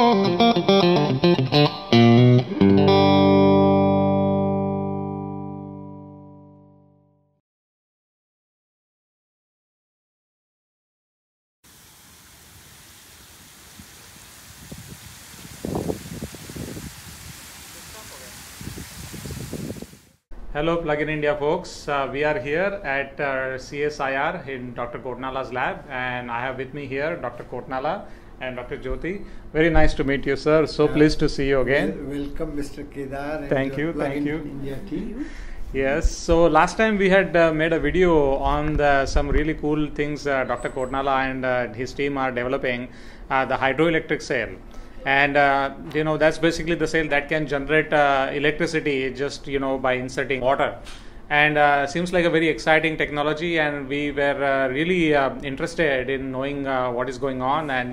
Hello Plugin India folks, we are here at CSIR in Dr. Kotnala's lab, and I have with me here Dr. Kotnala and Dr. Jyoti. Very nice to meet you, sir. So pleased to see you again. Welcome Mr. Kedar and thank you. India team. Yes, so last time we had made a video on some really cool things Dr. Kotnala and his team are developing, the hydroelectric cell. And that's basically the cell that can generate electricity just by inserting water, and seems like a very exciting technology, and we were really interested in knowing what is going on, and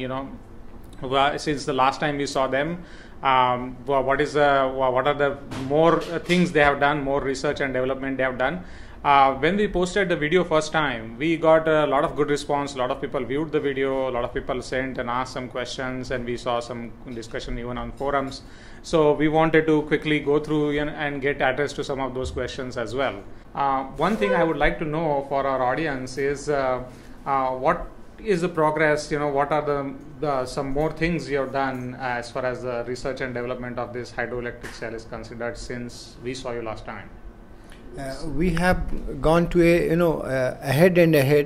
since the last time we saw them, what are the more things they have done, more research and development they have done. When we posted the video first time, we got a lot of good response. A lot of people viewed the video, a lot of people sent and asked some questions, and we saw some discussion even on forums. So we wanted to quickly go through and get address to some of those questions as well. One thing I would like to know for our audience is what is the progress, what are the some more things you have done as far as the research and development of this hydroelectric cell is considered since we saw you last time? We have gone to ahead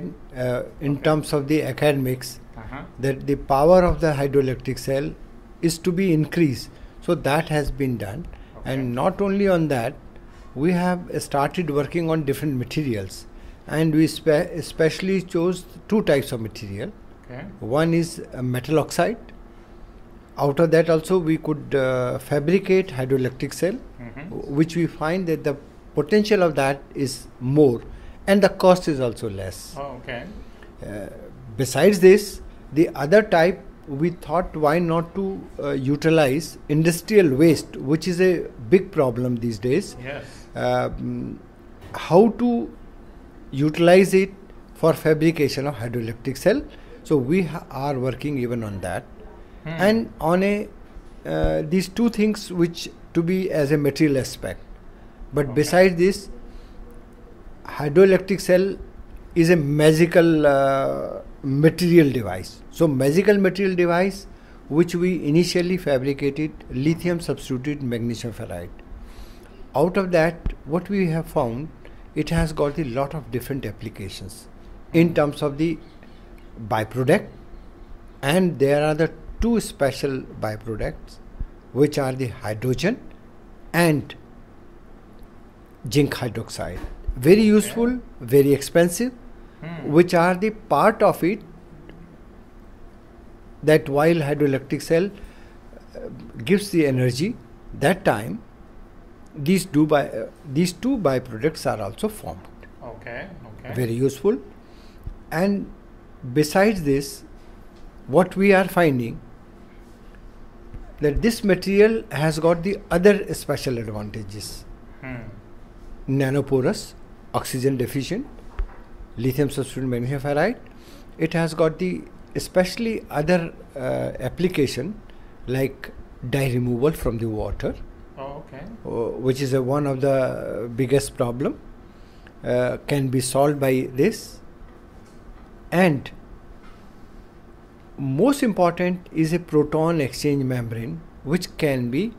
in terms of the academics, that the power of the hydroelectric cell is to be increased. So that has been done. Okay. And not only on that, we have started working on different materials, and we especially chose two types of material. Okay. One is metal oxide. Out of that also we could fabricate hydroelectric cell, which we find that the potential of that is more, and the cost is also less. Oh, okay. Besides this, the other type, we thought why not to utilize industrial waste, which is a big problem these days. Yes. How to utilize it for fabrication of hydroelectric cell. So we are working even on that, and on these two things which to be as a material aspect. But besides this, hydroelectric cell is a magical material device. So magical material device, which we initially fabricated lithium substituted magnesium ferrite. Out of that, what we have found, it has got a lot of different applications in terms of the byproduct, and there are the two special byproducts, which are the hydrogen and zinc hydroxide. Very useful, very expensive, which are the part of it that while hydroelectric cell gives the energy, that time these two byproducts are also formed. Okay. Very useful. And besides this, what we are finding, that this material has got the other special advantages. Nanoporous, oxygen deficient, lithium substituted magnesium ferrite. It has got the especially other application like dye removal from the water. Oh, okay. Which is one of the biggest problem, can be solved by this. And most important is a proton exchange membrane, which can be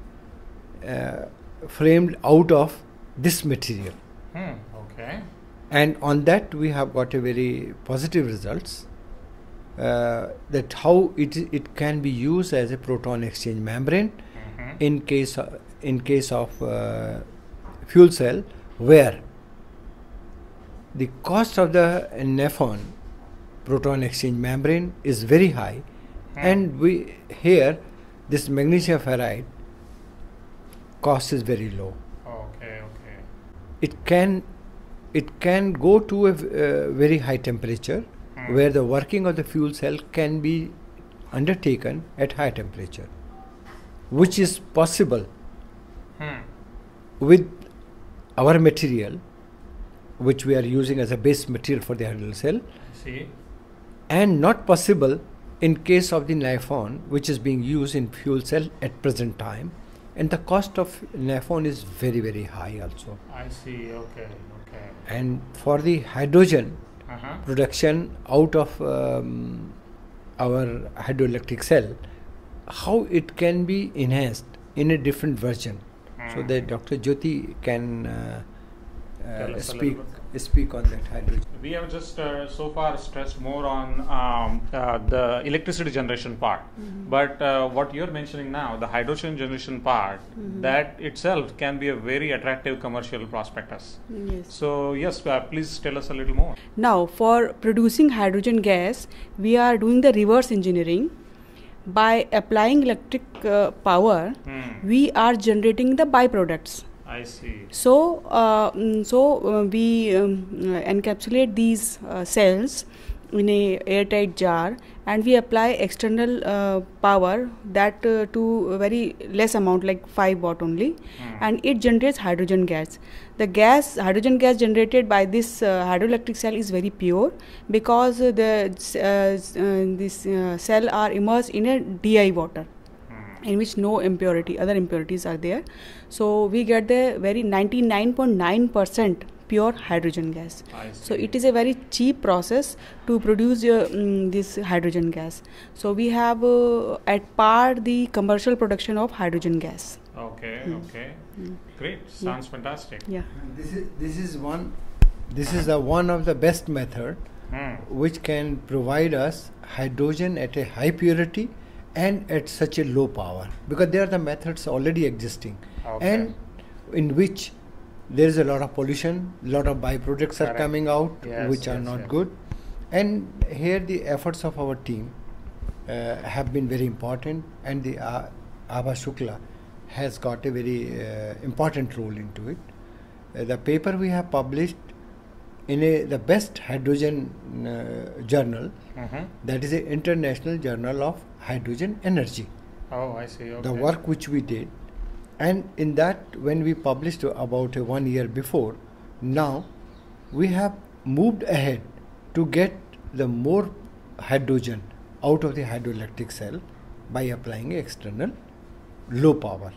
framed out of this material. Okay. And on that we have got a very positive results, that how it can be used as a proton exchange membrane in case of fuel cell, where the cost of the nephon proton exchange membrane is very high, and here this magnesium ferrite cost is very low. Okay. It can go to a very high temperature, where the working of the fuel cell can be undertaken at high temperature, which is possible with our material, which we are using as a base material for the hydrogen cell, See, and not possible in case of the NiFON, which is being used in fuel cell at present time, and the cost of NiFON is very, very high also. I see. Okay. And for the hydrogen production out of our hydroelectric cell, how it can be enhanced in a different version, so that Dr. Jyoti can speak on that hydrogen. We have just so far stressed more on the electricity generation part, but what you're mentioning now, the hydrogen generation part, that itself can be a very attractive commercial prospectus. Yes. So yes, please tell us a little more. Now, for producing hydrogen gas, we are doing the reverse engineering. By applying electric power, we are generating the byproducts. I see. So we encapsulate these cells in a airtight jar, and we apply external power that to a very less amount, like 5 watt only, and it generates hydrogen gas. The hydrogen gas generated by this hydroelectric cell is very pure, because this cell are immersed in a DI water, in which no other impurities are there. So we get the very 99.9% pure hydrogen gas. So it is a very cheap process to produce this hydrogen gas. So we have at par the commercial production of hydrogen gas. Okay. Great. Sounds fantastic. Yeah. This is one of the best method which can provide us hydrogen at a high purity and at such a low power, because there are the methods already existing, and in which there is a lot of pollution, lot of byproducts are coming out, which are not good. And here the efforts of our team have been very important, and the Abha Shukla has got a very important role into it. The paper we have published in the best hydrogen journal, that is the International Journal of Hydrogen Energy. Oh, I see. Okay. The work which we did, and in that, when we published about 1 year before, now we have moved ahead to get the more hydrogen out of the hydroelectric cell by applying external low power.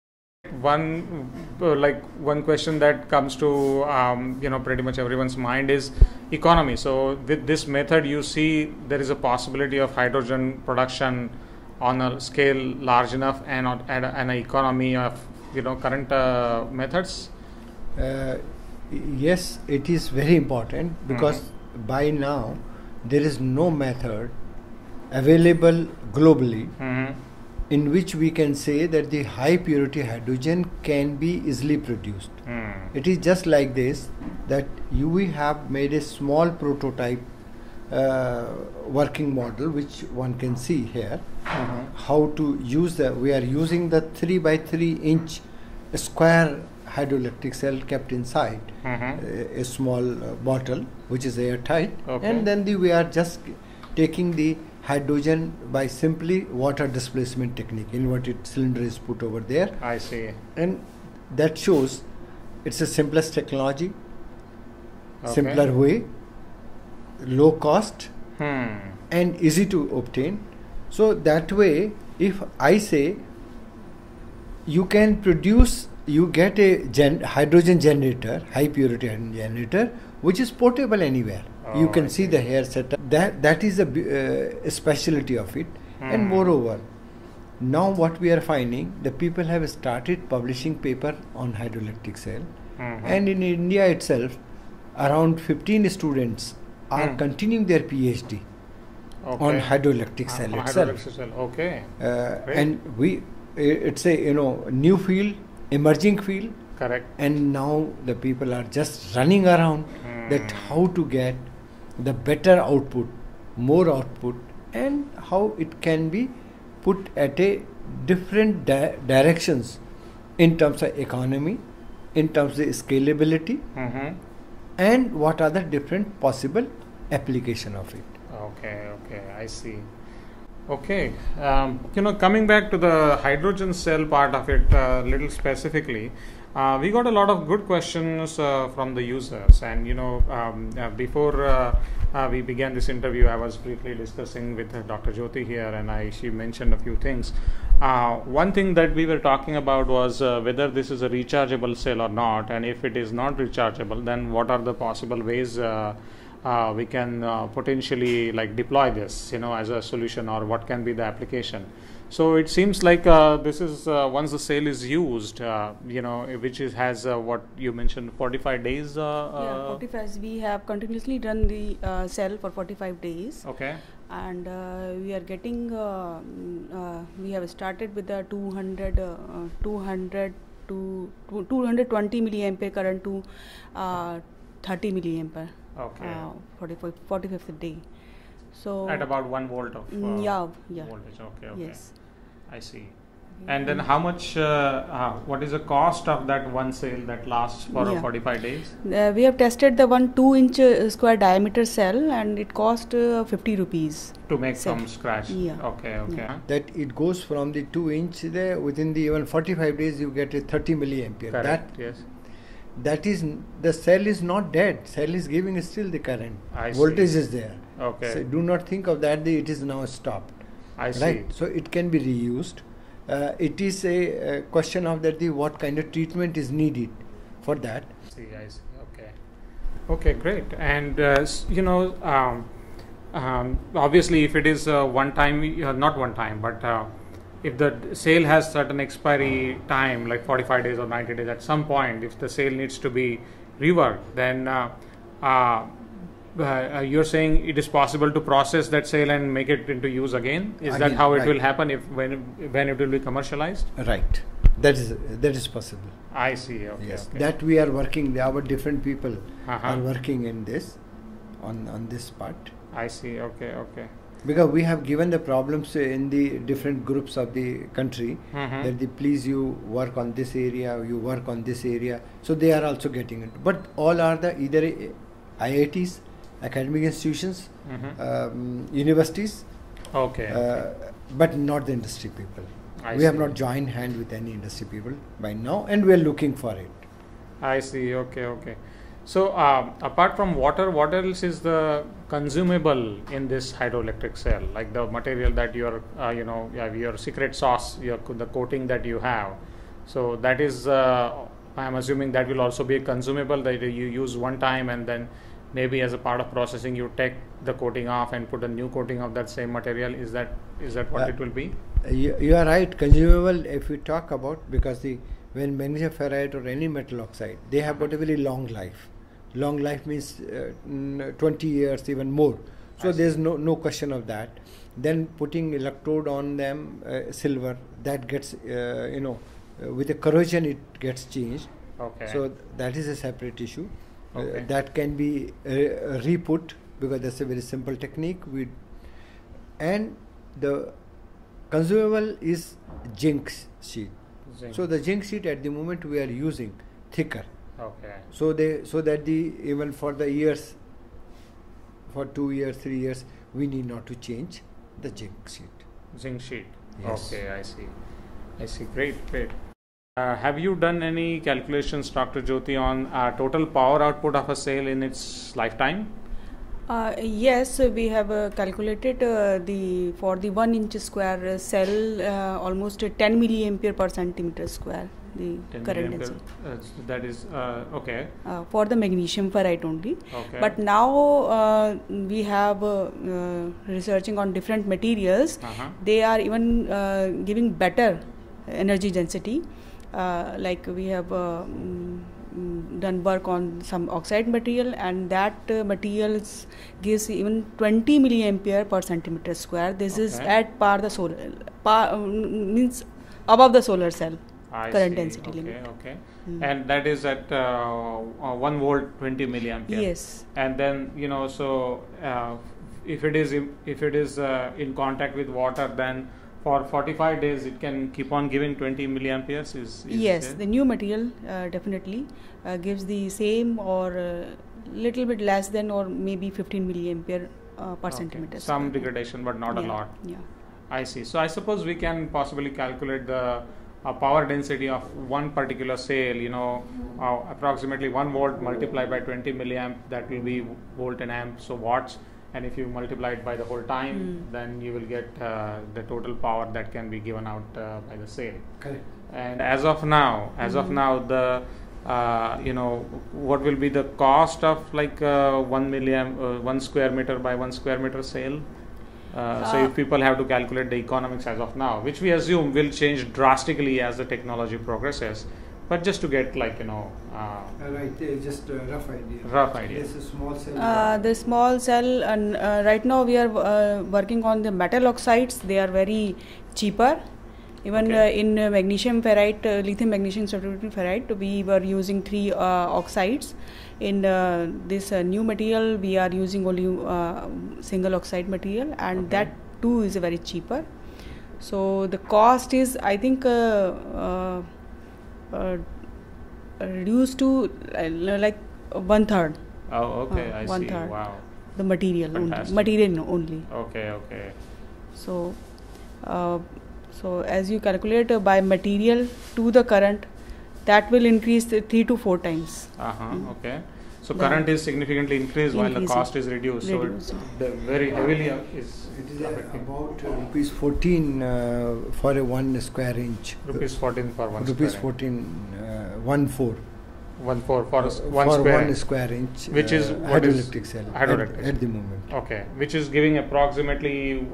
One question that comes to pretty much everyone's mind is economy. So with this method, you see there is a possibility of hydrogen production on a scale large enough and at an economy of current methods. Yes, it is very important, because by now there is no method available globally in which we can say that the high purity hydrogen can be easily produced. It is just like this, that we have made a small prototype working model, which one can see here, how to use we are using the 3 by 3 inch square hydroelectric cell kept inside a small bottle which is airtight, and then we are just taking the hydrogen by simply water displacement technique. Inverted cylinder is put over there. I see. And that shows it's the simplest technology, simpler way, low cost, and easy to obtain. So that way, if I say you can produce, you get a hydrogen generator, high purity hydrogen generator, which is portable anywhere. You can see the hair setup. That is a specialty of it. And moreover, now what we are finding, the people have started publishing paper on hydroelectric cell, and in India itself, around 15 students are continuing their PhD on hydroelectric cell itself. And it's a new field, emerging field. Correct. And now the people are just running around that how to get the better output, more output, and how it can be put at a different directions in terms of economy, in terms of scalability, and what are the different possible application of it. Okay, I see. Okay, coming back to the hydrogen cell part of it little specifically, We got a lot of good questions from the users, and before we began this interview, I was briefly discussing with Dr. Jyoti here, and she mentioned a few things. One thing that we were talking about was whether this is a rechargeable cell or not, and if it is not rechargeable, then what are the possible ways we can potentially deploy this, as a solution, or what can be the application. So it seems like this is once the cell is used, which has what you mentioned, 45 days. 45. We have continuously run the cell for 45 days. Okay. And we are getting. We have started with the 200 to 220 milliampere current to 30 milliampere. Okay. 45th day. So at about 1 volt of voltage. Okay. Yes. I see. And then how much? What is the cost of that one cell that lasts for 45 days? We have tested the 2-inch square diameter cell, and it cost 50 rupees to make from scratch. Yeah. Okay. Yeah. That it goes from the 2-inch there, within the even 45 days you get a 30 milliampere. Correct. Yes. That is, the cell is not dead. Cell is giving still the current. Voltage is there. Okay. So do not think of that it is now stopped. I see. Right. So it can be reused. It is a question of that what kind of treatment is needed for that. I see. Okay. Okay, great. And obviously, if it is one time, not one time, but if the sale has certain expiry time, like 45 days or 90 days, at some point, if the sale needs to be reworked, then you're saying it is possible to process that sale and make it into use again? Is that how it will happen when it will be commercialized? Right. That is possible. I see. Okay. Yes. Okay. That we are working. Our different people are working in this, on this part. I see. Okay. Because we have given the problems in the different groups of the country, that please you work on this area, you work on this area. So they are also getting it. But all are either IITs, academic institutions, universities, but not the industry people. We have not joined hand with any industry people by now, and we are looking for it. I see. Okay. So apart from water, what else is the consumable in this hydroelectric cell? Like the material that you have your secret sauce, the coating that you have. So that is, I am assuming that will also be a consumable that you use one time, and then maybe as a part of processing you take the coating off and put a new coating of that same material. Is that what it will be? You are right. Consumable, if we talk about, because when magnesium ferrite or any metal oxide, they have got a very long life. Long life means 20 years, even more. So there is no question of that. Then putting electrode on them, silver, that gets, with the corrosion it gets changed. Okay. So that is a separate issue. Okay. That can be re-put, because that's a very simple technique. And the consumable is zinc sheet. So the zinc sheet at the moment we are using thicker. Okay. So that even for the years, for 2 years, 3 years, we need not to change the zinc sheet. Yes. Okay, I see. Great. Have you done any calculations, Dr. Jyoti, on total power output of a cell in its lifetime? Yes, we have calculated for the 1-inch square cell almost 10 milliampere per centimeter square. The current density. That is okay. For the magnesium ferrite only. Okay. But now we have researching on different materials. They are even giving better energy density. Like we have done work on some oxide material, and that materials gives even 20 milliampere per centimeter square. This is at par the solar, means above the solar cell current density limit. Okay. And that is at 1 volt 20 milliampere. Yes. And then so if it is in contact with water, then for 45 days it can keep on giving 20 milliamperes. Yes, the new material definitely gives the same or little bit less than, or maybe 15 milliampere per centimeter. Some degradation, but not a lot. Yeah. I see. So I suppose we can possibly calculate the a power density of one particular cell, approximately 1 volt multiplied by 20 milliamp, that will be volt and amp, so watts. And if you multiply it by the whole time, then you will get the total power that can be given out by the cell. Correct. And as of now, the what will be the cost of like 1 milliamp, 1 square meter by 1 square meter cell? So if people have to calculate the economics as of now, which we assume will change drastically as the technology progresses, but just to get like right, just a rough idea. Rough idea. This is small cell. The small cell, and right now we are working on the metal oxides. They are very cheaper. Even in magnesium ferrite, lithium magnesium sulfate ferrite, we were using 3 oxides. In this new material, we are using only single oxide material, and that too is very cheaper. So the cost is, I think, reduced to like 1/3. Oh, okay, I see. 1/3. Wow. The material only. Okay. So, as you calculate by material to the current, that will increase 3 to 4 times. Okay. So current is significantly increased while the cost is reduced. So the very heavily is. It is about rupees 14 for a 1 square inch. Rupees 14 for 1 rupees square 14, 1/4. 1/4 for 1 for square 1 square inch. Which is hydroelectric cell. Hydroelectric At the moment. Okay, which is giving approximately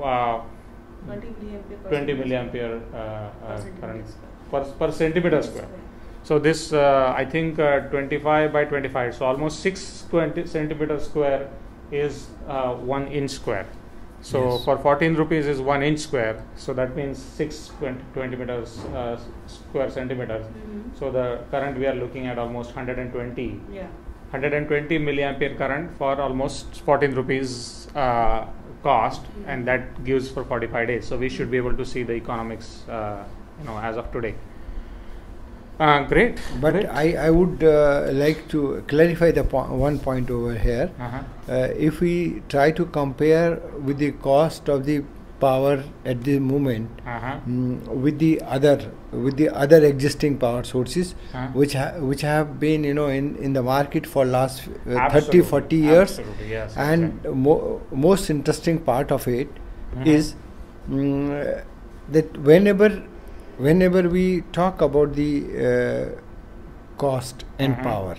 20 milliampere current per centimeter square. So this I think 25 by 25, so almost 620 centimeter square is 1 inch square. So for 14 rupees is 1 inch square, so that means 620 meters square centimeters. So the current we are looking at almost 120 milliampere current for almost 14 rupees cost, and that gives for 45 days. So we should be able to see the economics as of today. Great. But great. I would like to clarify the one point over here. If we try to compare with the cost of the power at the moment with the other existing power sources which have been in the market for last 30-40 years, yes, and most interesting part of it is that whenever we talk about the cost and power,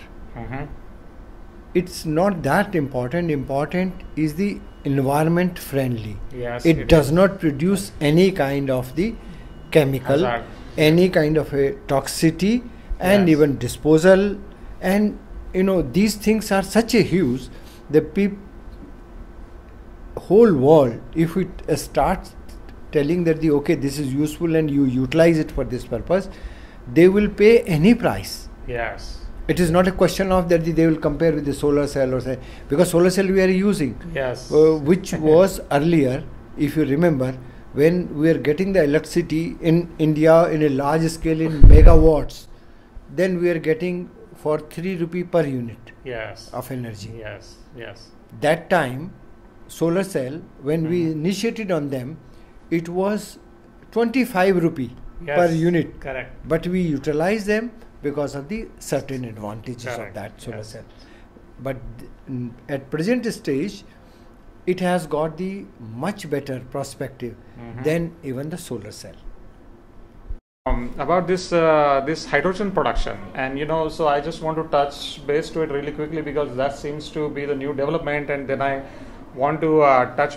it's not that important. Important is the environment friendly. Yes, it does not produce any kind of the chemical, any kind of a toxicity, and even disposal. And these things are such a huge, the whole world, if it starts telling that this is useful and you utilize it for this purpose, they will pay any price. Yes. It is not a question of that they will compare with the solar cell or say, because solar cell we are using, which was earlier, if you remember, when we are getting the electricity in India in a large scale in megawatts, then we are getting for 3 rupee per unit of energy. Yes. That time, solar cell, when we initiated on them, it was 25 rupee per unit. Correct. But we utilize them because of the certain advantages of that solar cell. But at present stage, it has got the much better perspective than even the solar cell. About this hydrogen production, and so I just want to touch base to it really quickly because that seems to be the new development, and then I want to touch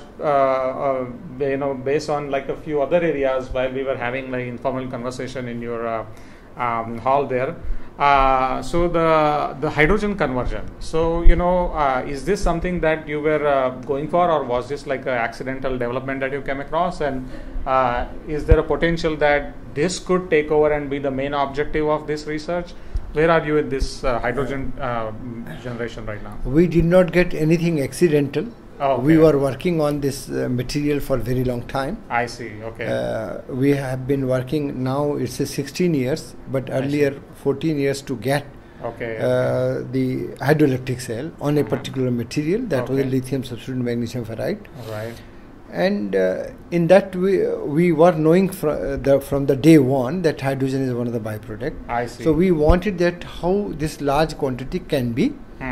based on like a few other areas while we were having like informal conversation in your hall there. So the hydrogen conversion. So is this something that you were going for, or was this like an accidental development that you came across? And is there a potential that this could take over and be the main objective of this research? Where are you in this hydrogen generation right now? We did not get anything accidental. We were working on this material for a very long time. I see. Okay. We have been working now, it's 16 years, but earlier 14 years to get the hydroelectric cell on a particular material that was a lithium substitute magnesium ferrite. Right. And in that we were knowing from the day one that hydrogen is one of the byproduct. I see. So we wanted that how this large quantity can be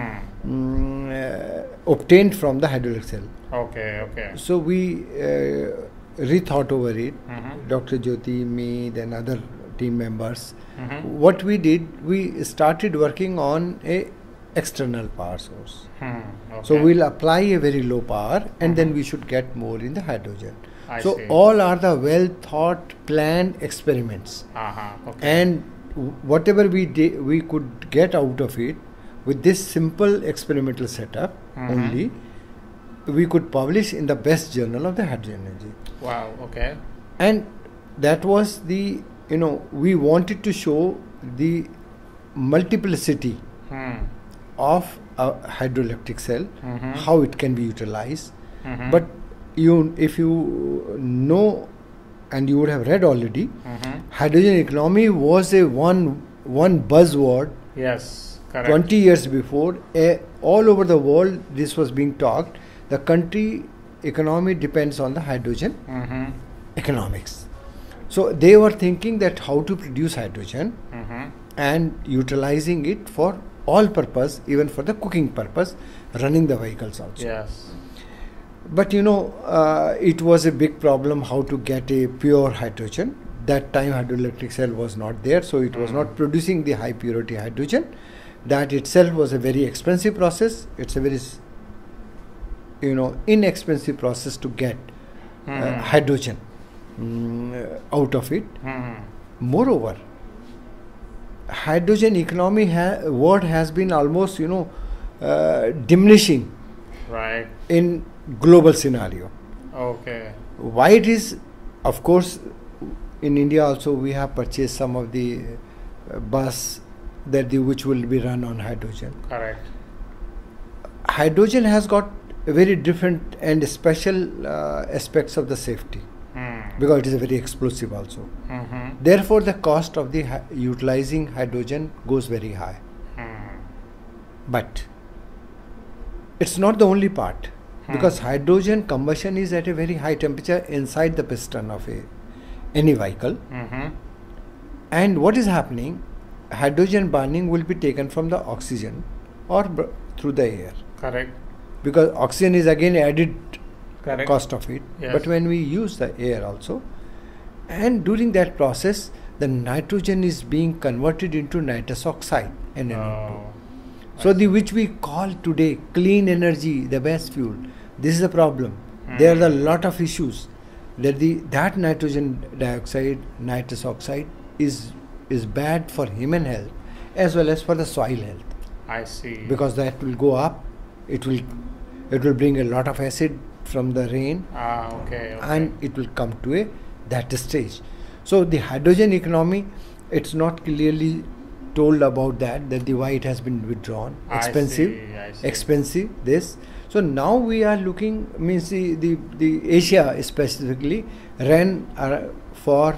obtained from the hydroelectric cell. Okay. So we rethought over it. Dr. Jyoti, me, then other team members. What we did, we started working on a external power source. So we'll apply a very low power, and then we should get more in the hydrogen. I so see. all are the well thought, planned experiments. And whatever we could get out of it with this simple experimental setup only, we could publish in the best journal of the hydrogen energy. Wow. Okay. And that was the, we wanted to show the multiplicity of a hydroelectric cell, how it can be utilized. But if you know, and you would have read already, hydrogen economy was a one buzzword. Yes, correct. 20 years before, all over the world this was being talked. The country economy depends on the hydrogen economics. So they were thinking that how to produce hydrogen and utilizing it for all purpose, even for the cooking purpose, running the vehicles also. Yes. But it was a big problem how to get a pure hydrogen. That time hydroelectric cell was not there, so it was not producing the high purity hydrogen. That itself was a very expensive process. It's a very inexpensive process to get hydrogen out of it. Moreover, hydrogen economy word has been almost diminishing in global scenario. Okay. Why it is? Of course, in India also we have purchased some of the bus which will be run on hydrogen. Correct. Hydrogen has got very different and special aspects of the safety, because it is a very explosive also. Therefore, the cost of the utilizing hydrogen goes very high. But it's not the only part, because hydrogen combustion is at a very high temperature inside the piston of any vehicle. And what is happening? Hydrogen burning will be taken from the oxygen or through the air. Correct. Because oxygen is again added Correct. cost of it. Yes. But when we use the air also, and during that process, the nitrogen is being converted into nitrous oxide, NNO2. So which we call today clean energy, the best fuel. This is the problem. There are a lot of issues. That nitrogen dioxide, nitrous oxide is bad for human health as well as for the soil health. I see. Because that will go up. It will bring a lot of acid from the rain. Okay. And it will come to that stage. So the hydrogen economy, it's not clearly told about that why it has been withdrawn. Expensive. I see. Expensive this. So now we are looking, means the Asia specifically ran for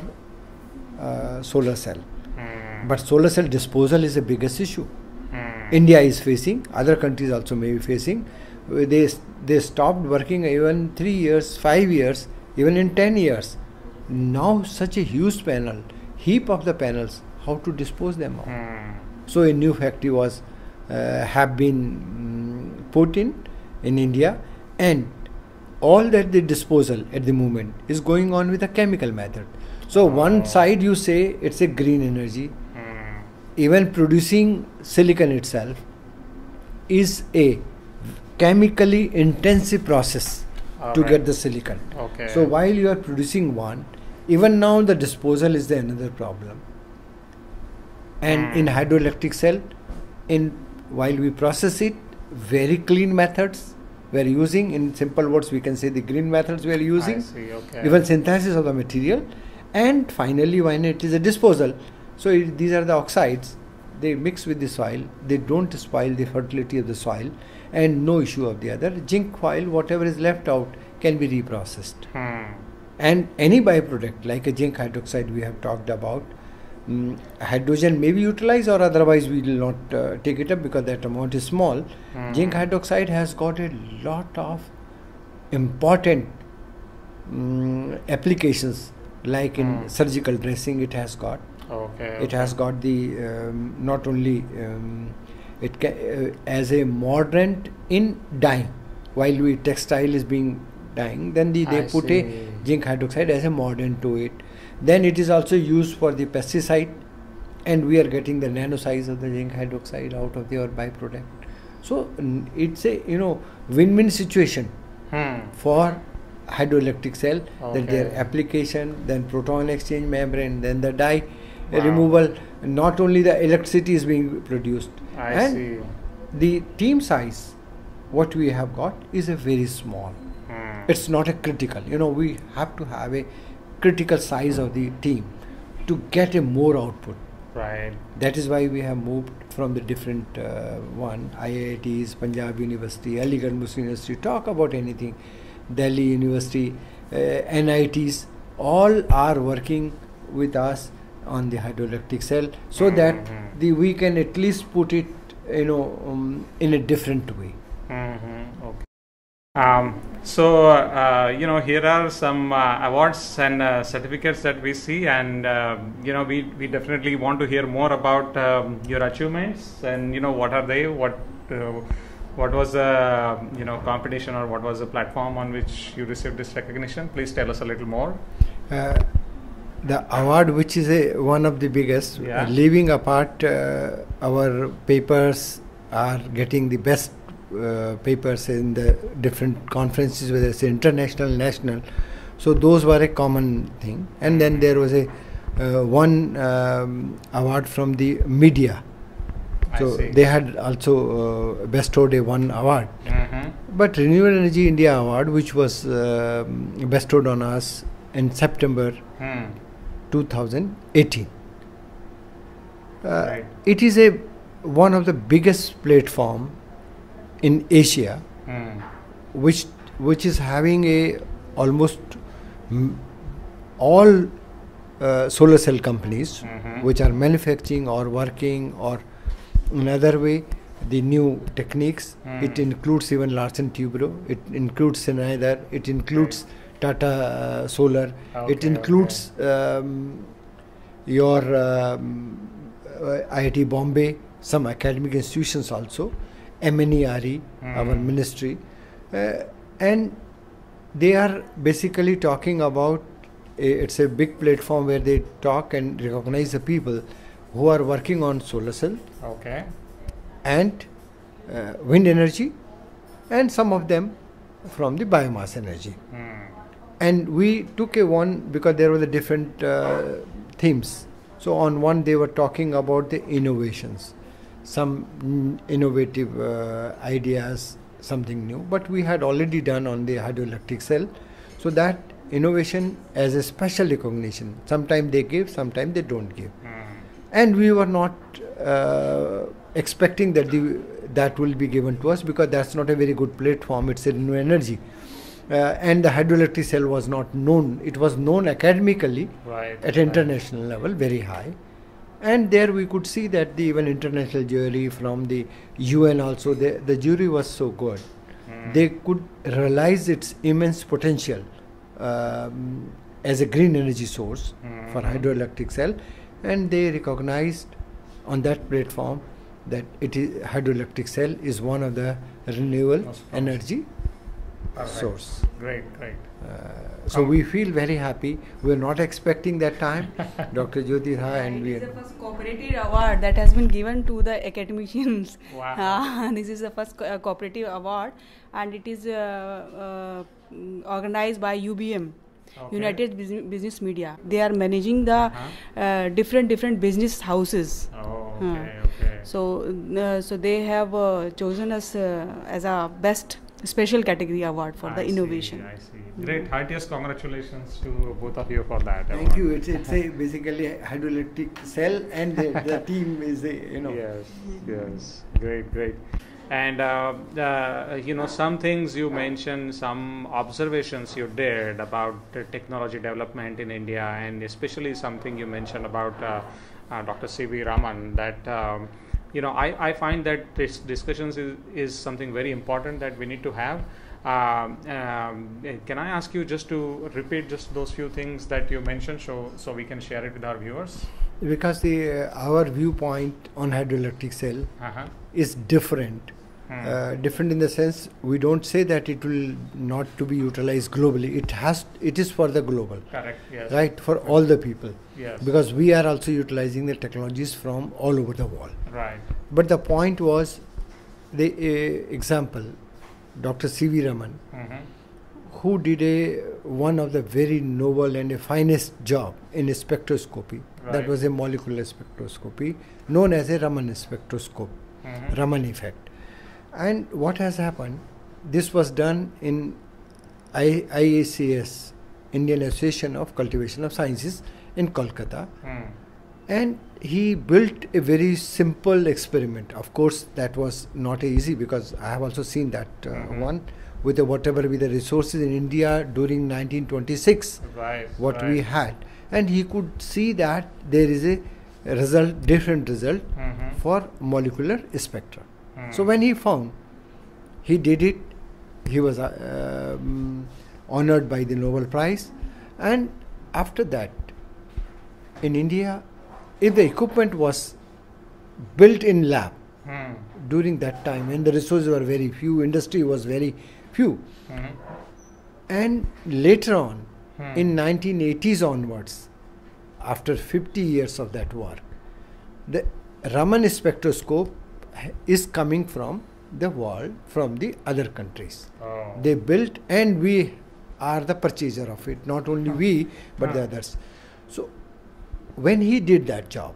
solar cell. But solar cell disposal is the biggest issue. India is facing, other countries also may be facing. They stopped working even 3 years, 5 years, even in 10 years. Now such a huge panel, heap of the panels, how to dispose them of? So a new factory have been put in India, and all that the disposal at the moment is going on with a chemical method. So one side you say it's a green energy. Even producing silicon itself is a chemically intensive process to get the silicon. Okay. So while you are producing one, even now the disposal is another problem. And in hydroelectric cell, while we process it, very clean methods we are using. In simple words, we can say the green methods we are using. I see. Okay. Even synthesis of the material, and finally when it is a disposal. So these are the oxides. They mix with the soil. They don't spoil the fertility of the soil, and no issue of the other. Zinc foil, whatever is left out, can be reprocessed. And any byproduct like a zinc hydroxide we have talked about, hydrogen may be utilized, or otherwise we will not take it up because that amount is small. Zinc hydroxide has got a lot of important applications, like in surgical dressing. It has got. Okay. It has got the not only it as a mordant in dyeing. While we textile is being dyeing, then they put a zinc hydroxide as a mordant to it. Then it is also used for the pesticide, and we are getting the nano size of the zinc hydroxide out of our byproduct. So it's a win-win situation for hydroelectric cell, that their application, then proton exchange membrane, then the dye removal. Not only the electricity is being produced, the team size what we have got is a very small. It's not a critical. We have to have a critical size of the team to get a more output. Right. That is why we have moved from the different IITs, Punjab University, Aligarh Muslim University, talk about anything, Delhi University, NITs, all are working with us on the hydroelectric cell, so that we can at least put it in a different way. Okay. Here are some awards and certificates that we see, and we definitely want to hear more about your achievements, and what are they, what was the competition, or what was the platform on which you received this recognition. Please tell us a little more. The award, which is one of the biggest, leaving apart our papers are getting the best papers in the different conferences, whether it's international, national. So those were a common thing. And then there was a one award from the media. So they had also bestowed one award. But Renewable Energy India Award, which was bestowed on us in September 2018. It is one of the biggest platform in Asia, which is having almost all solar cell companies which are manufacturing or working or another way the new techniques. It includes even Larsen Tubro, it includes Schneider, it includes Tata Solar, it includes your IIT Bombay, some academic institutions also, MNERE, our ministry, and they are basically talking about it's a big platform where they talk and recognize the people who are working on solar cell and wind energy, and some of them from the biomass energy. And we took one because there were the different themes. So on one they were talking about the innovations, some innovative ideas, something new, but we had already done on the hydroelectric cell. So that innovation as a special recognition, sometimes they give, sometimes they don't give. And we were not expecting that that will be given to us, because that's not a very good platform. It's a new energy. And the hydroelectric cell was not known. It was known academically at international level, very high. And there we could see that the even international jury from the UN also, the jury was so good. They could realize its immense potential as a green energy source for hydroelectric cell, and they recognized on that platform that hydroelectric cell is one of the renewable energy source. Great. So we feel very happy. We are not expecting that time, Dr. Jyoti Ra, and we. This is the first cooperative award that has been given to the academicians. Wow. This is the first cooperative award, and it is organized by UBM. United Business Media. They are managing the different business houses. So they have chosen us as a best special category award for the innovation. I see. Great. Heartiest congratulations to both of you for that. Thank you. It's a basically hydroelectric cell, and the team is Yes. Great. And some things you mentioned, some observations you did about technology development in India, and especially something you mentioned about Dr. C.V. Raman, that I find that this discussions is something very important that we need to have. Can I ask you just to repeat just those few things that you mentioned, so we can share it with our viewers? Because our viewpoint on hydroelectric cell is different. Different in the sense, we don't say that it will not to be utilized globally. It is for the global. Correct. Yes. Right, for all the people. Yes. Because we are also utilizing the technologies from all over the world. Right. But the point was, the example, Dr. C.V. Raman, who did one of the very noble and the finest job in spectroscopy. Right. That was a molecular spectroscopy known as a Raman spectroscope, Raman effect. And what has happened, this was done in IACS, Indian Association of Cultivation of Sciences in Kolkata. And he built a very simple experiment. Of course, that was not easy, because I have also seen that one with whatever be the resources in India during 1926, what we had. And he could see that there is a result, different result for molecular spectra. So when he found, he did it, he was honored by the Nobel Prize. And after that, in India, if the equipment was built in lab during that time, and the resources were very few, industry was very few, and later on, in 1980s onwards, after 50 years of that work, the Raman spectroscope is coming from the world, from the other countries. They built, and we are the purchaser of it, not only we, but the others. So when he did that job,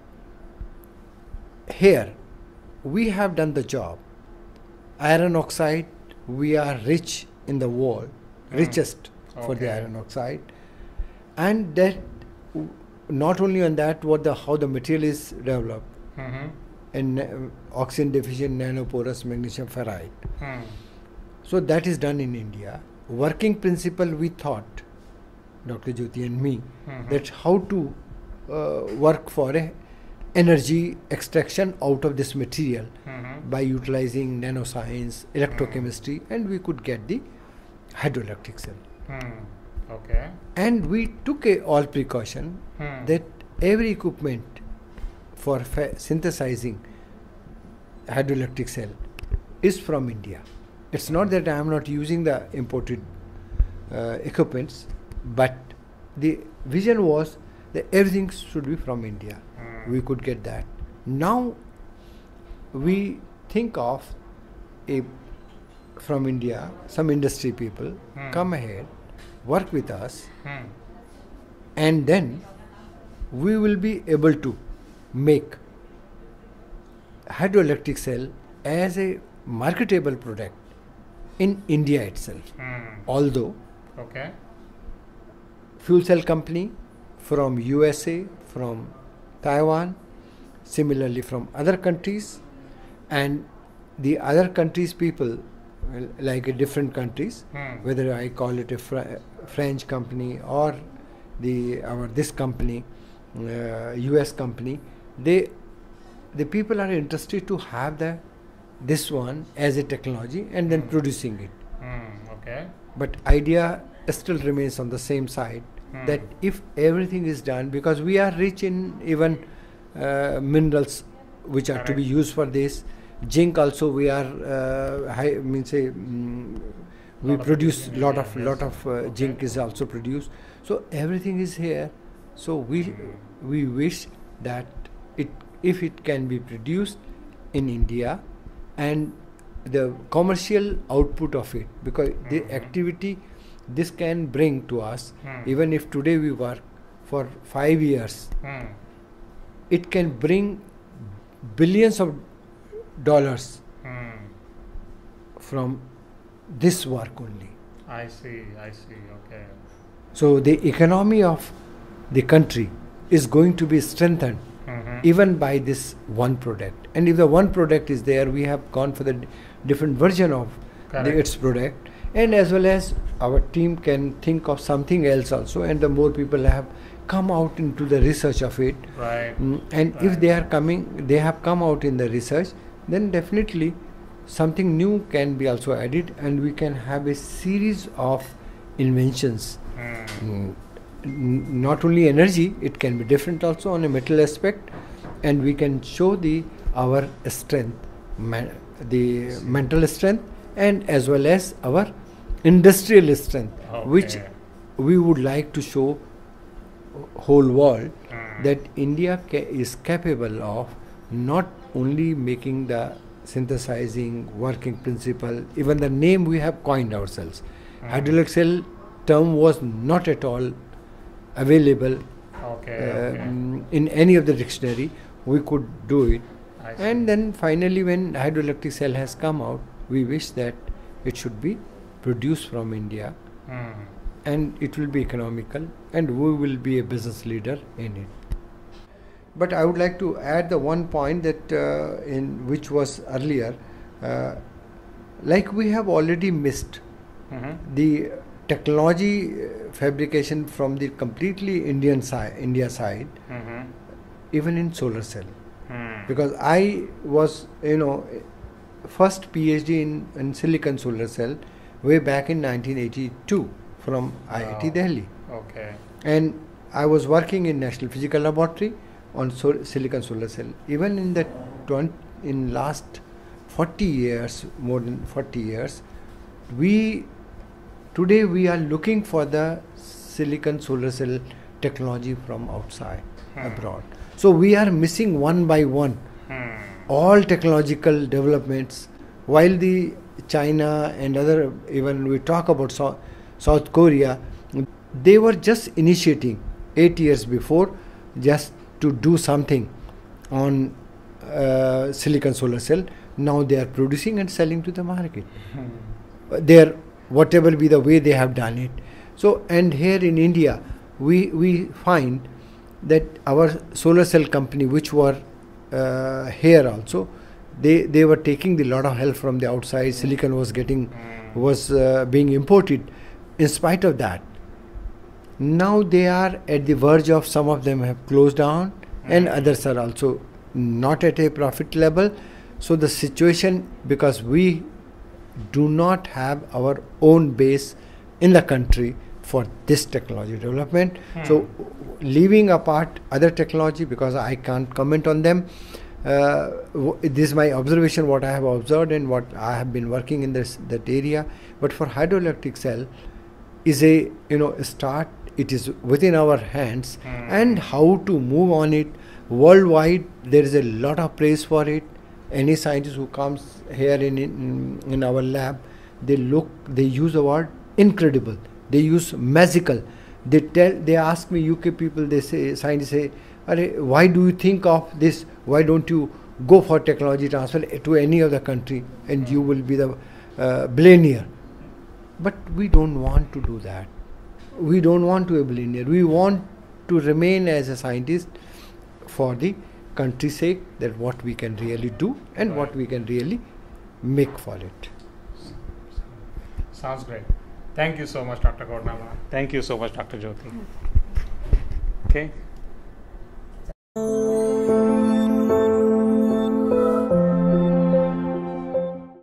here we have done the job. Iron oxide, we are rich in the world, richest for the iron oxide. And that, not only on that, how the material is developed, and oxygen deficient nanoporous magnesium ferrite. So that is done in India. Working principle, we thought, Dr. Jyoti and me, that how to work for a energy extraction out of this material by utilizing nanoscience, electrochemistry, and we could get the hydroelectric cell. And we took all precaution that every equipment for synthesizing hydroelectric cell is from India. It's not that I am not using the imported equipments, but the vision was that everything should be from India. We could get that. Now we think of from India, some industry people come ahead, work with us, and then we will be able to make hydroelectric cell as a marketable product in India itself. Although fuel cell company from USA, from Taiwan, similarly from other countries, and the other countries people, like different countries, whether I call it a French company or this company, US company, the people are interested to have this one as a technology and then producing it. But idea still remains on the same side, that if everything is done, because we are rich in even minerals which are to be used for this. Zinc also we are we produce lot of zinc is also produced. So everything is here. So we wish that if it can be produced in India, and the commercial output of it, because the activity this can bring to us, even if today we work for 5 years, it can bring billions of dollars from this work only. I see, okay. So the economy of the country is going to be strengthened even by this one product. And if the one product is there, we have gone for the different version of its product, and as well as our team can think of something else also, and the more people have come out into the research of it, and if they have come out in the research, then definitely something new can be also added, and we can have a series of inventions. Not only energy, it can be different also on a metal aspect, and we can show our strength, the mental strength, and as well as our industrial strength, which we would like to show whole world that India is capable of not only making the synthesizing working principle, even the name we have coined ourselves. Hydroelectric cell term was not at all available in any of the dictionary. We could do it, and then finally when hydroelectric cell has come out, we wish that it should be produced from India, and it will be economical, and we will be a business leader in it. But I would like to add the one point that in which was earlier, like we have already missed the technology fabrication from the completely India side, even in solar cell, because I was first PhD in silicon solar cell way back in 1982 from IIT Delhi, and I was working in National Physical Laboratory on silicon solar cell. Even in last 40 years, more than 40 years, today we are looking for the silicon solar cell technology from outside, abroad. So we are missing one by one all technological developments, while the China and other, even we talk about South Korea, they were just initiating 8 years before just to do something on silicon solar cell. Now they are producing and selling to the market. They whatever be the way they have done it. So, and here in India, we find that our solar cell company, which were here also, they were taking a lot of help from the outside. Silicon was being imported. In spite of that, now they are at the verge of, some of them have closed down, and others are also not at a profit level. So the situation, because we do not have our own base in the country for this technology development. So leaving apart other technology, because I can't comment on them, this is my observation, what I have observed and what I have been working in that area. But for hydroelectric cell is a start. It is within our hands, and how to move on it worldwide. There is a lot of praise for it. Any scientist who comes here in our lab, they use the word incredible. They use magical. They ask me, UK people, they say, scientists say, why do you think of this? Why don't you go for technology transfer to any other country and you will be the billionaire? But we don't want to do that. We don't want to be a billionaire. We want to remain as a scientist for the country's sake, that what we can really do and what we can really make for it. Sounds great. Thank you so much, Dr. Kotnala. Thank you so much, Dr. Jyoti. Okay.